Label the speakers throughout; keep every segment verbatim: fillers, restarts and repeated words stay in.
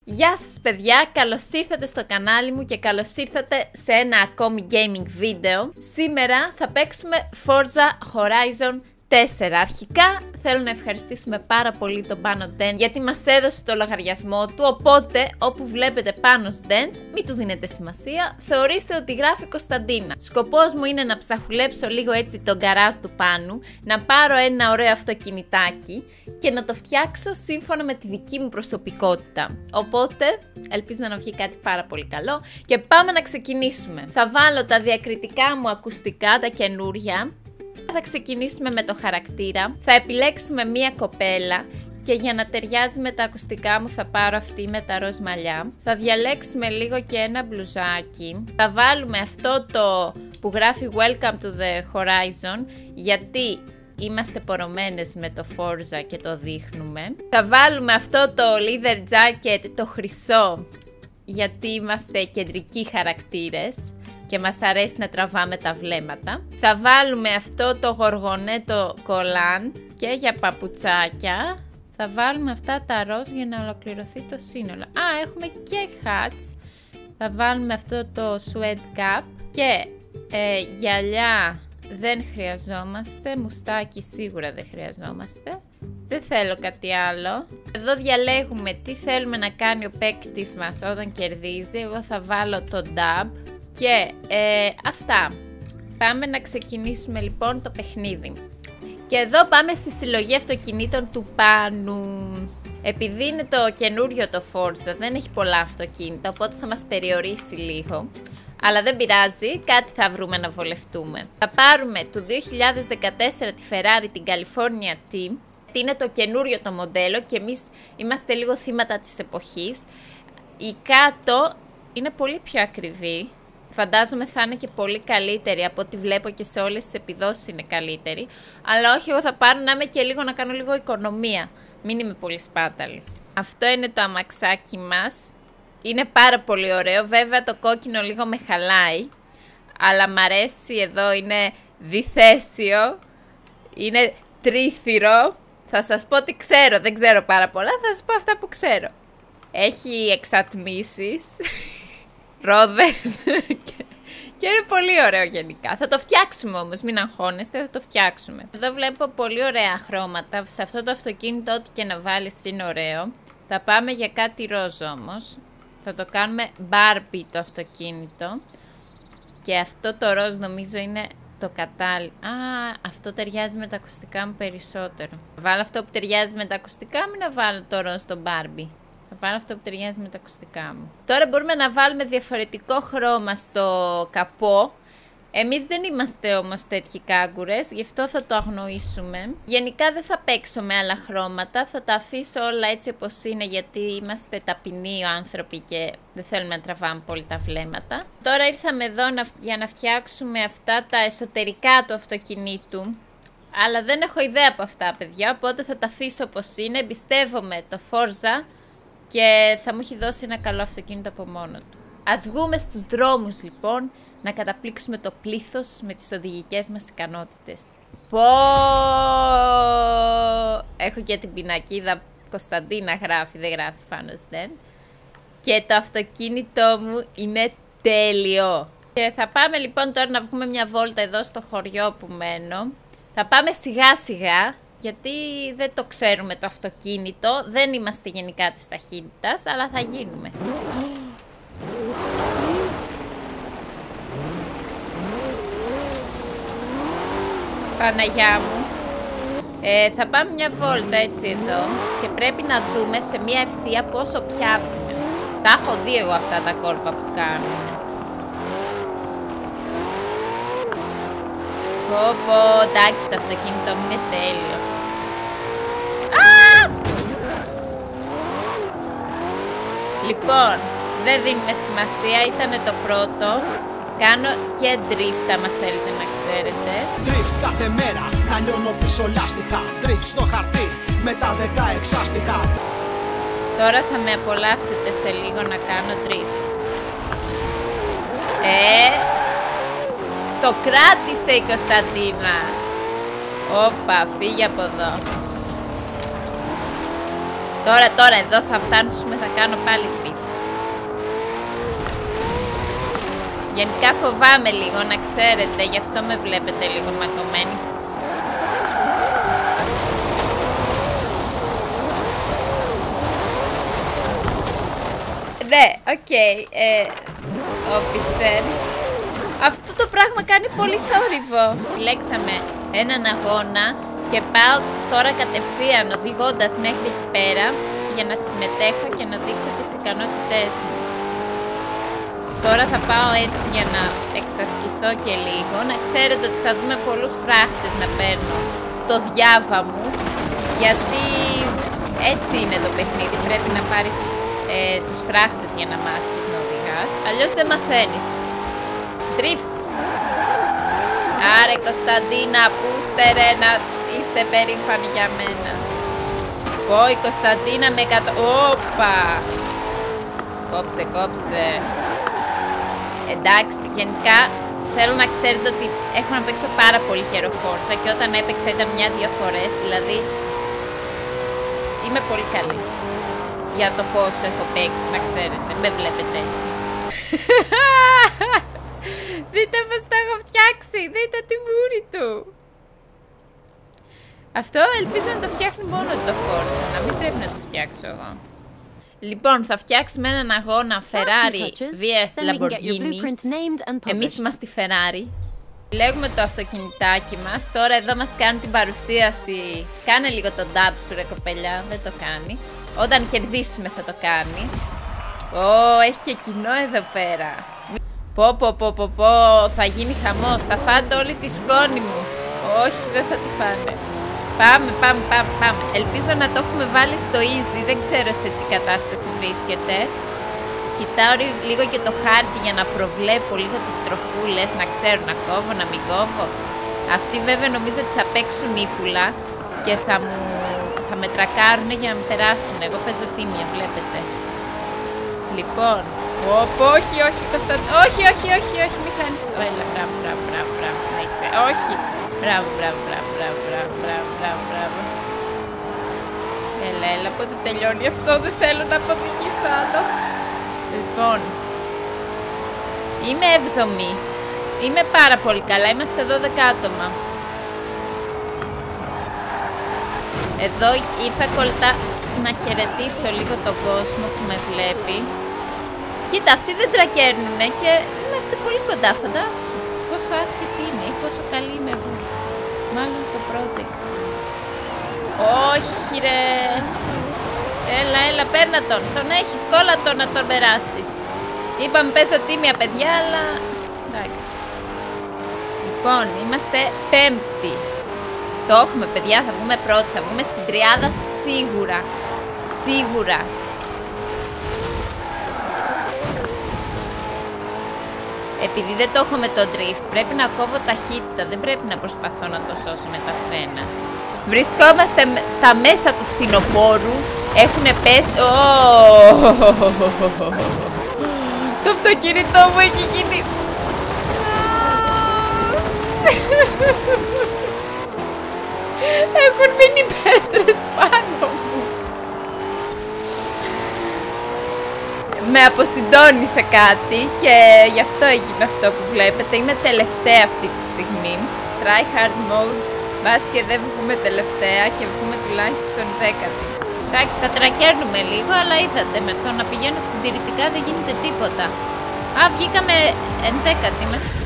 Speaker 1: Γεια σας παιδιά, καλώς ήρθατε στο κανάλι μου και καλώς ήρθατε σε ένα ακόμη gaming βίντεο. Σήμερα θα παίξουμε Forza Horizon τέσσερα. Αρχικά θέλω να ευχαριστήσουμε πάρα πολύ τον Πάνο Ντεν γιατί μας έδωσε το λογαριασμό του, οπότε όπου βλέπετε Πάνος Ντεν μην του δίνετε σημασία, θεωρήστε ότι γράφει Κωνσταντίνα. Σκοπός μου είναι να ψαχουλέψω λίγο έτσι τον γκαράζ του Πάνου, να πάρω ένα ωραίο αυτοκινητάκι και να το φτιάξω σύμφωνα με τη δική μου προσωπικότητα. Οπότε ελπίζω να βγει κάτι πάρα πολύ καλό και πάμε να ξεκινήσουμε. Θα βάλω τα διακριτικά μου ακουστικά, τα καινούρια. Θα ξεκινήσουμε με το χαρακτήρα, θα επιλέξουμε μία κοπέλα και για να ταιριάζει με τα ακουστικά μου θα πάρω αυτή με τα ροζ μαλλιά. Θα διαλέξουμε λίγο και ένα μπλουζάκι, θα βάλουμε αυτό το που γράφει Welcome to the Horizon γιατί είμαστε πορωμένες με το Forza και το δείχνουμε. Θα βάλουμε αυτό το leather jacket, το χρυσό, γιατί είμαστε κεντρικοί χαρακτήρες και μας αρέσει να τραβάμε τα βλέμματα. Θα βάλουμε αυτό το γοργονέτο κολάν και για παπουτσάκια θα βάλουμε αυτά τα ροζ για να ολοκληρωθεί το σύνολο. Α, έχουμε και hats. Θα βάλουμε αυτό το sweat cap και ε, γυαλιά δεν χρειαζόμαστε, μουστάκι σίγουρα δεν χρειαζόμαστε. Δεν θέλω κάτι άλλο. Εδώ διαλέγουμε τι θέλουμε να κάνει ο παίκτης μας όταν κερδίζει. Εγώ θα βάλω το dab. Και ε, αυτά. Πάμε να ξεκινήσουμε λοιπόν το παιχνίδι. Και εδώ πάμε στη συλλογή αυτοκινήτων του Πάνου. Επειδή είναι το καινούριο το Forza, δεν έχει πολλά αυτοκίνητα, οπότε θα μας περιορίσει λίγο. Αλλά δεν πειράζει, κάτι θα βρούμε να βολευτούμε. Θα πάρουμε του δύο χιλιάδες δεκατέσσερα τη Ferrari, την California Team. Είναι το καινούριο το μοντέλο και εμείς είμαστε λίγο θύματα της εποχής. Η κάτω είναι πολύ πιο ακριβή. Φαντάζομαι θα είναι και πολύ καλύτερη, από ό,τι βλέπω και σε όλες τις επιδόσεις είναι καλύτερη. Αλλά όχι, εγώ θα πάρω να είμαι και λίγο να κάνω λίγο οικονομία. Μην είμαι πολύ σπάταλη. Αυτό είναι το αμαξάκι μας. Είναι πάρα πολύ ωραίο. Βέβαια το κόκκινο λίγο με χαλάει. Αλλά μ' αρέσει, εδώ είναι διθέσιο. Είναι τρίθυρο. Θα σας πω τι ξέρω. Δεν ξέρω πάρα πολλά. Θα σας πω αυτά που ξέρω. Έχει εξατμίσεις. Ρόδες και είναι πολύ ωραίο γενικά. Θα το φτιάξουμε όμως, μην αγχώνεστε, θα το φτιάξουμε. Εδώ βλέπω πολύ ωραία χρώματα. Σε αυτό το αυτοκίνητο ό,τι και να βάλεις είναι ωραίο. Θα πάμε για κάτι ροζ όμως. Θα το κάνουμε Barbie το αυτοκίνητο. Και αυτό το ροζ νομίζω είναι το κατάλληλο. Α, αυτό ταιριάζει με τα ακουστικά μου περισσότερο. Θα βάλω αυτό που ταιριάζει με τα ακουστικά μου ή να βάλω το ροζ στο Barbie. Θα βάλω αυτό που ταιριάζει με τα ακουστικά μου. Τώρα μπορούμε να βάλουμε διαφορετικό χρώμα στο καπό. Εμείς δεν είμαστε όμως τέτοιοι κάγκουρες, γι' αυτό θα το αγνοήσουμε. Γενικά δεν θα παίξω με άλλα χρώματα, θα τα αφήσω όλα έτσι όπως είναι γιατί είμαστε ταπεινοί άνθρωποι και δεν θέλουμε να τραβάμε πολύ τα βλέμματα. Τώρα ήρθαμε εδώ να, για να φτιάξουμε αυτά τα εσωτερικά του αυτοκινήτου. Αλλά δεν έχω ιδέα από αυτά παιδιά, οπότε θα τα αφήσω όπως είναι. Εμπιστεύομαι το Forza και θα μου έχει δώσει ένα καλό αυτοκίνητο από μόνο του. Ας βγούμε στους δρόμους λοιπόν να καταπλήξουμε το πλήθος με τις οδηγικές μας ικανότητες. Πω! Έχω και την πινακίδα Κωνσταντίνα γράφει, δεν γράφει Πάνος Ντεν. Και το αυτοκίνητό μου είναι τέλειο. Και θα πάμε λοιπόν τώρα να βγούμε μια βόλτα εδώ στο χωριό που μένω. Θα πάμε σιγά σιγά. Γιατί δεν το ξέρουμε το αυτοκίνητο, δεν είμαστε γενικά της ταχύτητας, αλλά θα γίνουμε. Παναγιά μου. Ε, θα πάμε μια βόλτα έτσι εδώ και πρέπει να δούμε σε μια ευθεία πόσο πιάνουμε. Τα έχω δει εγώ αυτά τα κόλπα που κάνουν. Πω πω, εντάξει το αυτοκίνητο μου είναι τέλειο. Α! Λοιπόν, δεν δίνουμε σημασία, ήταν το πρώτο. Κάνω και drift άμα θέλετε να ξέρετε.
Speaker 2: Drift κάθε μέρα, να λιώνω πίσω λάστιχα. Drift στο χαρτί, με τα δεκαέξι άστιχα.
Speaker 1: Τώρα θα με απολαύσετε σε λίγο να κάνω drift. Ε, το κράτησε η Κωνσταντίνα. Όπα, φύγε από εδώ. Τώρα, τώρα, εδώ θα φτάσουμε, θα κάνω πάλι drift. Γενικά φοβάμαι λίγο, να ξέρετε, γι' αυτό με βλέπετε λίγο μακωμένη. Ναι, οκ, okay, ε, όπιστε. Αυτό το πράγμα κάνει πολύ θόρυβο. Επιλέξαμε έναν αγώνα και πάω τώρα κατευθείαν οδηγώντας μέχρι εκεί πέρα για να συμμετέχω και να δείξω τις ικανότητές μου. Τώρα θα πάω έτσι για να εξασκηθώ και λίγο. Να ξέρετε ότι θα δούμε πολλούς φράχτες να παίρνω στο διάβα μου, γιατί έτσι είναι το παιχνίδι. Πρέπει να πάρεις ε, τους φράχτες για να μάθεις να οδηγάς, αλλιώς δεν μαθαίνεις. Drift. Άρε Κωνσταντίνα, πούστε ρε, να είστε περήφανοι για μένα. Πω η Κωνσταντίνα με κατω... Όπα! Κόψε, κόψε. Εντάξει, γενικά θέλω να ξέρετε ότι έχω να παίξω πάρα πολύ καιρό Forza και όταν έπαιξα ήταν μια-δύο φορές, δηλαδή είμαι πολύ καλή για το πόσο έχω παίξει, να ξέρετε, με βλέπετε έτσι. Δείτε πως το έχω φτιάξει, δείτε τη μούρη του. Αυτό ελπίζω να το φτιάχνει μόνο το Forza, να μην πρέπει να το φτιάξω εγώ. Λοιπόν, θα φτιάξουμε έναν αγώνα Ferrari βι ες Lamborghini. Εμείς είμαστε Ferrari. Λέγουμε το αυτοκινητάκι μας. Τώρα εδώ μας κάνει την παρουσίαση. Κάνε λίγο το dab σου ρε κοπελιά. Δεν το κάνει. Όταν κερδίσουμε θα το κάνει. Ω, έχει και κοινό εδώ πέρα. Πω πω πω πω πω. Θα γίνει χαμός. Θα φάτε όλη τη σκόνη μου. Όχι, δεν θα τη φάνε. Πάμε, πάμε, πάμε, πάμε. Ελπίζω να το έχουμε βάλει στο easy. Δεν ξέρω σε τι κατάσταση βρίσκεται. Κοιτάω λίγο και το χάρτη για να προβλέπω λίγο τις τροφούλες. Να ξέρω να κόβω, να μην κόβω. Αυτοί βέβαια νομίζω ότι θα παίξουν ύπουλα και θα, μου, θα με τρακάρουν για να με περάσουν. Εγώ παίζω τίμια, βλέπετε. Λοιπόν. Ωπ, όχι, όχι, Κωνσταντ... όχι, όχι, όχι, όχι, μη χάνεις το. Έλα, μπράβο, μπράβο, μπράβο, μπράβο, συνέχισε. Όχι. Μπράβο, μπράβο, μπράβο, μπράβο, μπράβο, μπράβο, μπράβο, μπράβο. Έλα, έλα, πότε τελειώνει αυτό, δεν θέλω να το οδηγήσω άλλο. Λοιπόν, είμαι έβδομη. Είμαι πάρα πολύ καλά, είμαστε δώδεκα άτομα. Εδώ ήρθα κολλητά να χαιρετήσω λίγο τον κόσμο που με βλέπει. Κοίτα, αυτοί δεν τρακέρνουνε και είμαστε πολύ κοντά, φαντάσου. Πόσο άσχετη είναι ή πόσο καλή είμαι εγώ. Μάλλον το πρώτο εσύ. Όχι ρε. Έλα, έλα, παίρνα τον. Τον έχεις, κόλλα τον να τον περάσεις. Είπαμε παίζω τίμια παιδιά, αλλά εντάξει. Λοιπόν, είμαστε πέμπτη. Το έχουμε παιδιά, θα βγούμε πρώτη, θα βγούμε στην τριάδα σίγουρα. Σίγουρα. Επειδή δεν το έχω με το drift, πρέπει να κόβω ταχύτητα, δεν πρέπει να προσπαθώ να το σώσω με τα φρένα. Βρισκόμαστε στα μέσα του φθινοπόρου, έχουνε πέσει... Το αυτοκίνητό μου έχει γίνει... Έχουν μείνει πέτρες πάνω μου. Με αποσυντώνησε κάτι και γι' αυτό έγινε αυτό που βλέπετε. Είμαι τελευταία αυτή τη στιγμή. Try hard mode. Μπας και δεν βγούμε τελευταία και βγούμε τουλάχιστον δέκατη. Εντάξει, θα τρακέρνουμε λίγο, αλλά είδατε με το να πηγαίνω συντηρητικά δεν γίνεται τίποτα. Α, βγήκαμε ενδέκατη.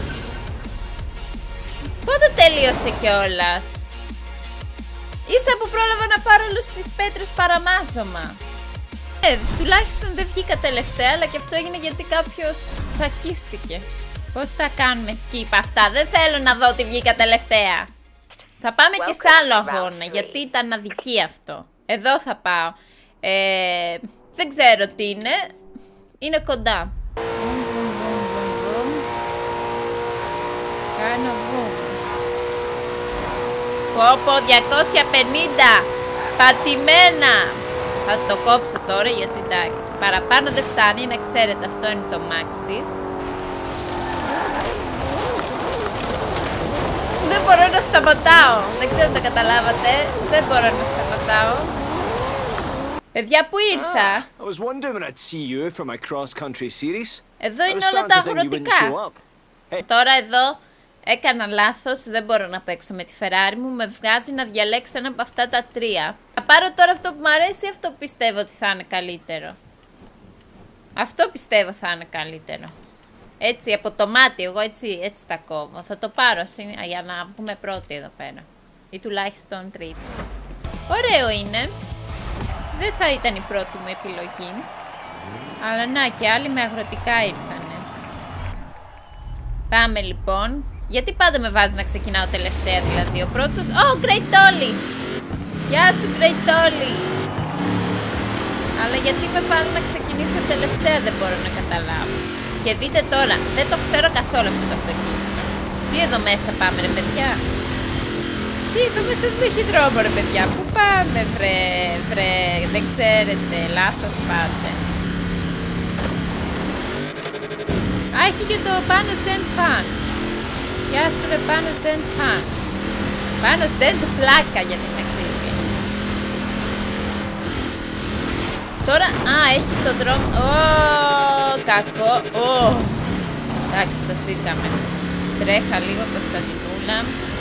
Speaker 1: Πότε τελείωσε κιόλας? Ίσα που πρόλαβα να πάρω όλους τις πέτρες παραμάζωμα. Ε, τουλάχιστον δεν βγήκα τελευταία, αλλά και αυτό έγινε γιατί κάποιος τσακίστηκε. Πώς θα κάνουμε skip αυτά? Δεν θέλω να δω ότι βγήκα τελευταία. Θα πάμε και σε άλλο αγώνα, γιατί ήταν αδική αυτό. Εδώ θα πάω. Ε, δεν ξέρω τι είναι. Είναι κοντά. Κάνω βουμ. Πω πω, διακόσια πενήντα. Πατημένα. Θα το κόψω τώρα γιατί εντάξει. Παραπάνω δεν φτάνει, να ξέρετε, αυτό είναι το max της. Δεν μπορώ να σταματάω. Δεν ξέρω αν το καταλάβατε. Δεν μπορώ να σταματάω. Παιδιά, που ήρθα.
Speaker 3: I was wondering when I'd see you for my cross-country series.
Speaker 1: Εδώ είναι όλα τα αγροτικά. Τώρα εδώ έκανα λάθος, δεν μπορώ να παίξω με τη Ferrari μου, με βγάζει να διαλέξω ένα από αυτά τα τρία. Θα πάρω τώρα αυτό που μου αρέσει ή αυτό που πιστεύω ότι θα είναι καλύτερο? Αυτό πιστεύω θα είναι καλύτερο. Έτσι, από το μάτι, εγώ έτσι, έτσι τα κόβω. Θα το πάρω για να βγούμε πρώτοι εδώ πέρα. Ή τουλάχιστον τρίτη. Ωραίο είναι. Δεν θα ήταν η πρώτη μου επιλογή. Αλλά να, και άλλοι με αγροτικά ήρθανε. Πάμε λοιπόν. Γιατί πάντα με βάζουν να ξεκινάω τελευταία, δηλαδή ο πρώτος... Ω, oh, Great Ollies! Γεια σου, Great Ollie! Αλλά γιατί με βάλουν να ξεκινήσω τελευταία, δεν μπορώ να καταλάβω. Και δείτε τώρα, δεν το ξέρω καθόλου αυτό το αυτοκίνητο. Τι εδώ μέσα πάμε, ρε παιδιά? Τι εδώ μέσα δεν έχει δρόμο, ρε παιδιά? Πού πάμε, βρε, βρε, δεν ξέρετε, λάθος πάτε. Α, έχει και το πάνω stand fan. Γεια σου, ρε, πάνω stand fan. Πάνω stand πλάκα, για την ακρίβεια. Τώρα, α, έχει το δρόμο. Ω, κακό. Ω, εντάξει, σωθήκαμε. Τρέχα λίγο, Κωνσταντινούλα.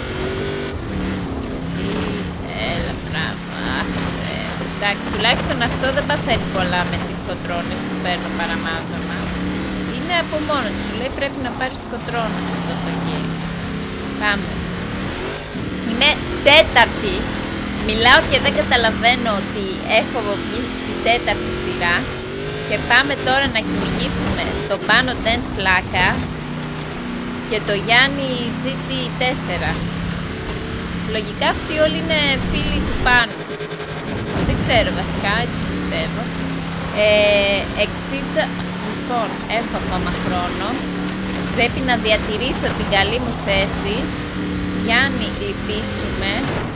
Speaker 1: Έλα, μπράβο. Εντάξει, τουλάχιστον αυτό δεν παθαίνει πολλά με τις κοτρώνες που παίρνω παραμάζωμα. Είναι από μόνο του, σου λέει πρέπει να πάρεις κοτρώνες αυτό το γύρο. Πάμε. Είμαι τέταρτη. Μιλάω και δεν καταλαβαίνω ότι έχω βγει στην τέταρτη σειρά. Και πάμε τώρα να κυνηγήσουμε το πάνω Dent πλάκα και το Γιάννη τζι τι τέσσερα. Λογικά αυτοί όλοι είναι φίλοι του πάνω. Δεν ξέρω βασικά, έτσι πιστεύω. Ε, εξήντα... Λοιπόν, έχω ακόμα χρόνο. Πρέπει να διατηρήσω την καλή μου θέση. Γιάννη, λυπήσουμε.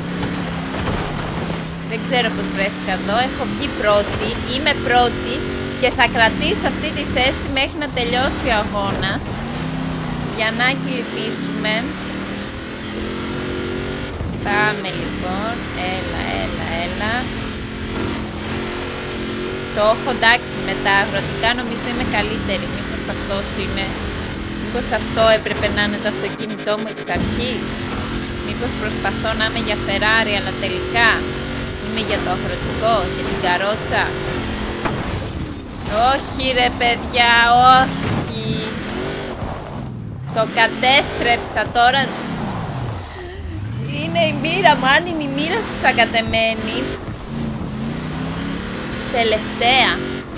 Speaker 1: Δεν ξέρω πώς βρέθηκα εδώ. Έχω βγει πρώτη. Είμαι πρώτη. Και θα κρατήσω αυτή τη θέση μέχρι να τελειώσει ο αγώνας. Γιαννάκη, λυπήσουμε. Πάμε λοιπόν. Έλα, έλα, έλα. Το έχω εντάξει με τα αγροτικά, νομίζω είμαι καλύτερη. Μήπως αυτός είναι... Μήπως αυτό έπρεπε να είναι το αυτοκίνητό μου εξ αρχής? Μήπως προσπαθώ να είμαι για Ferrari, αλλά τελικά είμαι για το αγροτικό, για την καρότσα? Όχι ρε παιδιά, όχι. Το κατέστρεψα τώρα. Είναι η μοίρα μου, αν είναι η μοίρα σου σαν κατεμένη. Τελευταία.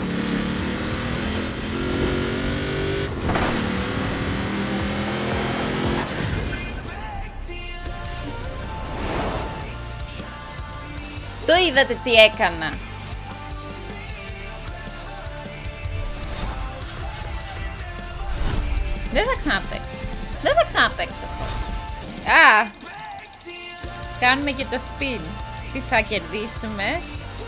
Speaker 1: Το είδατε τι έκανα? Δεν θα ξαναπαίξω. Δεν θα ξαναπαίξω. Α! Κάνουμε και το spin. Τι θα κερδίσουμε?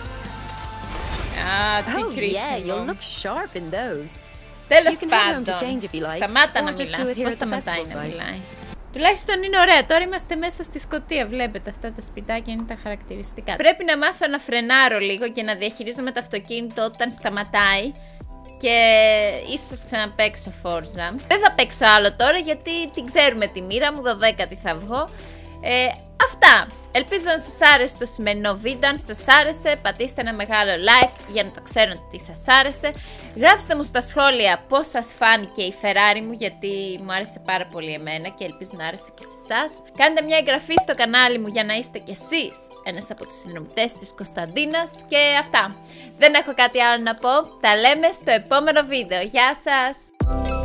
Speaker 1: Α, τι χρήσιμο. Τέλος πάντων. Σταμάτα να μιλάς. Πώς σταματάει να μιλάει? Τουλάχιστον είναι ωραία. Τώρα είμαστε μέσα στη Σκωτία. Βλέπετε αυτά τα σπιτάκια είναι τα χαρακτηριστικά. Πρέπει να μάθω να φρενάρω λίγο και να διαχειρίζομαι το αυτοκίνητο όταν σταματάει. Και ίσως ξαναπαίξω Forza. Δεν θα παίξω άλλο τώρα γιατί την ξέρουμε τη μοίρα μου. δωδέκατη θα βγω. Ε, αυτά. Ελπίζω να σας άρεσε το σημερινό βίντεο. Αν σας άρεσε, πατήστε ένα μεγάλο like για να το ξέρω ότι σας άρεσε. Γράψτε μου στα σχόλια πώς σας φάνηκε η Ferrari μου, γιατί μου άρεσε πάρα πολύ εμένα και ελπίζω να άρεσε και σε εσάς. Κάντε μια εγγραφή στο κανάλι μου για να είστε κι εσείς ένας από τους συνδρομητές της Κωνσταντίνας. Και αυτά. Δεν έχω κάτι άλλο να πω. Τα λέμε στο επόμενο βίντεο. Γεια σας!